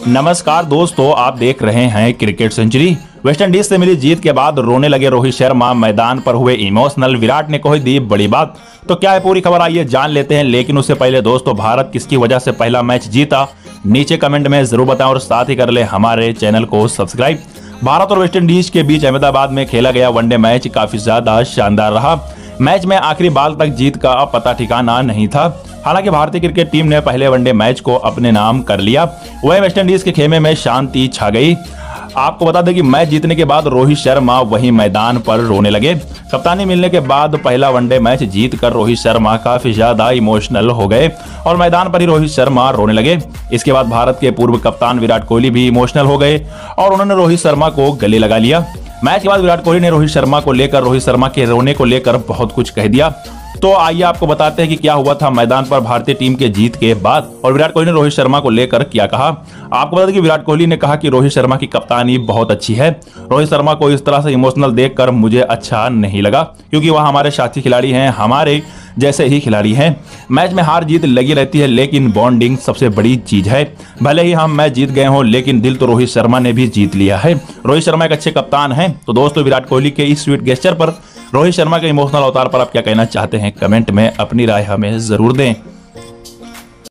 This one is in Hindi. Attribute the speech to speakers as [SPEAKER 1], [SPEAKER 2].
[SPEAKER 1] नमस्कार दोस्तों, आप देख रहे हैं क्रिकेट सेंचुरी। वेस्टइंडीज से मिली जीत के बाद रोने लगे रोहित शर्मा, मैदान पर हुए इमोशनल, विराट ने कही दी बड़ी बात। तो क्या है पूरी खबर, आइए जान लेते हैं। लेकिन उससे पहले दोस्तों, भारत किसकी वजह से पहला मैच जीता, नीचे कमेंट में जरूर बताएं और साथ ही कर ले हमारे चैनल को सब्सक्राइब। भारत और वेस्टइंडीज के बीच अहमदाबाद में खेला गया वनडे मैच काफी ज्यादा शानदार रहा। मैच में आखिरी बाल तक जीत का पता ठिकाना नहीं था। हालांकि भारतीय क्रिकेट टीम ने पहले वनडे मैच को अपने नाम कर लिया, वहीं वेस्टइंडीज के खेमे में शांति छा गई। आपको बता दें कि मैच जीतने के बाद रोहित शर्मा वहीं मैदान पर रोने लगे। कप्तानी मिलने के बाद पहला वनडे मैच जीतकर रोहित शर्मा काफी ज्यादा इमोशनल हो गए और मैदान पर ही रोहित शर्मा रोने लगे। इसके बाद भारत के पूर्व कप्तान विराट कोहली भी इमोशनल हो गए और उन्होंने रोहित शर्मा को गले लगा लिया। मैच के बाद विराट कोहली ने रोहित शर्मा के रोने को लेकर बहुत कुछ कह दिया। तो आइए आपको बताते हैं कि क्या हुआ था मैदान पर भारतीय टीम के जीत के बाद और विराट कोहली ने रोहित शर्मा को लेकर क्या कहा। आपको बता दें कि विराट कोहली ने कहा कि रोहित शर्मा की कप्तानी बहुत अच्छी है। रोहित शर्मा को इस तरह से इमोशनल देखकर मुझे अच्छा नहीं लगा, क्योंकि वह हमारे साथी खिलाड़ी हैं, हमारे जैसे ही खिलाड़ी हैं। मैच में हार जीत लगी रहती है, लेकिन बॉन्डिंग सबसे बड़ी चीज है। भले ही हम मैच जीत गए हों, लेकिन दिल तो रोहित शर्मा ने भी जीत लिया है। रोहित शर्मा एक अच्छे कप्तान हैं। तो दोस्तों, विराट कोहली के इस स्वीट गेस्चर पर, रोहित शर्मा के इमोशनल अवतार पर आप क्या कहना चाहते हैं, कमेंट में अपनी राय हमें जरूर दें।